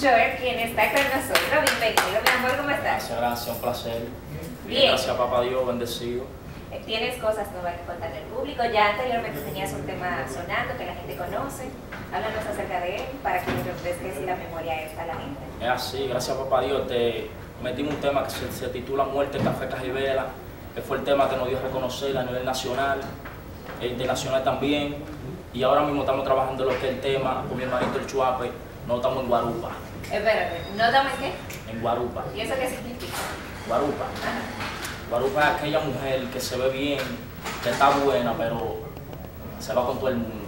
Joel, quien está con nosotros. Bienvenido, mi amor, ¿cómo estás? Gracias, un placer. Bien. Gracias, papá Dios, bendecido. Tienes cosas nuevas que contarle al público. Ya anteriormente tenías un tema sonando que la gente conoce. Háblanos acerca de él para que nos refresques la memoria esta a la gente. Es así, gracias, papá Dios. Te metimos un tema que se titula Muerte, Café, Caja y Vela, que fue el tema que nos dio a reconocer a nivel nacional e internacional también. Y ahora mismo estamos trabajando lo que es el tema con mi hermanito el Chuape. No estamos en Guarupa. Espérate, ¿no estamos en qué? En Guarupa. ¿Y eso qué significa? Guarupa. Ajá. Guarupa es aquella mujer que se ve bien, que está buena, pero se va con todo el mundo.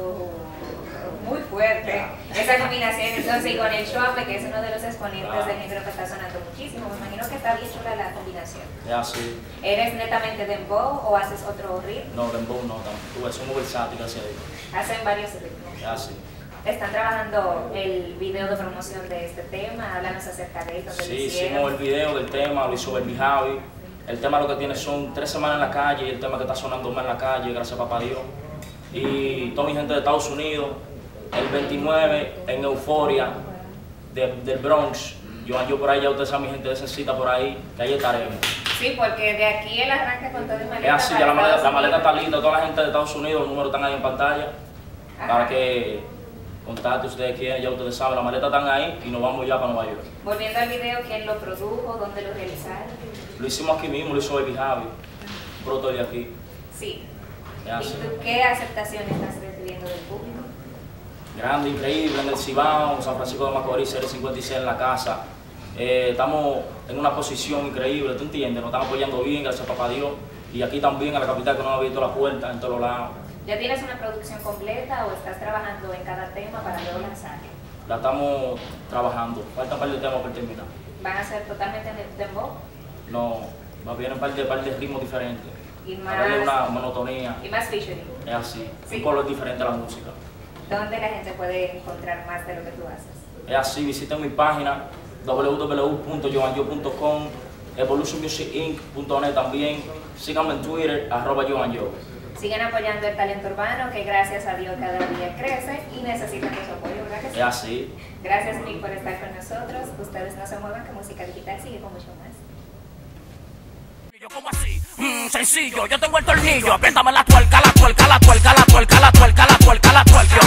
Muy fuerte esa combinación entonces, y con el Chuape, que es uno de los exponentes del género que está sonando muchísimo. Me imagino que está bien chula la combinación. Es así. ¿Eres netamente dembow o haces otro ritmo? No, dembow no, tú ves, somos versátiles, gracias a Dios. Hacen varios ritmos. Es así. Están trabajando el video de promoción de este tema. Háblanos acerca de él. Sí, hicimos el video del tema, lo hizo Baby Javi. El tema lo que tiene son 3 semanas en la calle y el tema que está sonando más en la calle, gracias a papá Dios. Y toda mi gente de Estados Unidos, el 29 en Euforia del Bronx. Yo por ahí, ya ustedes saben, mi gente de esa cita por ahí, que ahí estaremos. Sí, porque de aquí el arranque con todo el maleta. Es así, ya la maleta está lista, toda la gente de Estados Unidos, los números están ahí en pantalla. Ajá. Para que contacten ustedes quieren, ya ustedes saben, la maleta están ahí y nos vamos ya para Nueva York. Volviendo al video, ¿quién lo produjo? ¿Dónde lo realizaron? Lo hicimos aquí mismo, lo hizo Baby Javi, pronto de aquí. Sí. ¿Y tú qué aceptación estás recibiendo del público? Grande, increíble, en el Cibao, San Francisco de Macorís, Serie 56 en la casa. Estamos en una posición increíble, ¿tú entiendes? Nos estamos apoyando bien, gracias a papá Dios. Y aquí también, en la capital, que nos ha abierto la puerta en todos lados. ¿Ya tienes una producción completa o estás trabajando en cada tema para luego lanzarlo? La estamos trabajando, falta un par de temas por terminar. ¿Van a ser totalmente dembow? No, más bien un par de ritmos diferentes. Y más, darle una monotonía. Y más featuring. Es así, sí. Un color diferente a la música. ¿Dónde la gente puede encontrar más de lo que tú haces? Es así, visiten mi página www.joanjo.com, evolutionmusicinc.net también. Síganme en Twitter, @joanjo. Sigan apoyando el talento urbano, que gracias a Dios cada día crece y necesitan de su apoyo, ¿verdad que sí? Es así. Gracias, Nick, por estar con nosotros. Ustedes no se muevan, que Música Digital sigue con mucho más. ¿Cómo así? Sencillo, yo tengo el tornillo, apriétame la tuerca, la tuerca, la tuerca, la tuerca, la tuerca, la tuerca, la tuerca.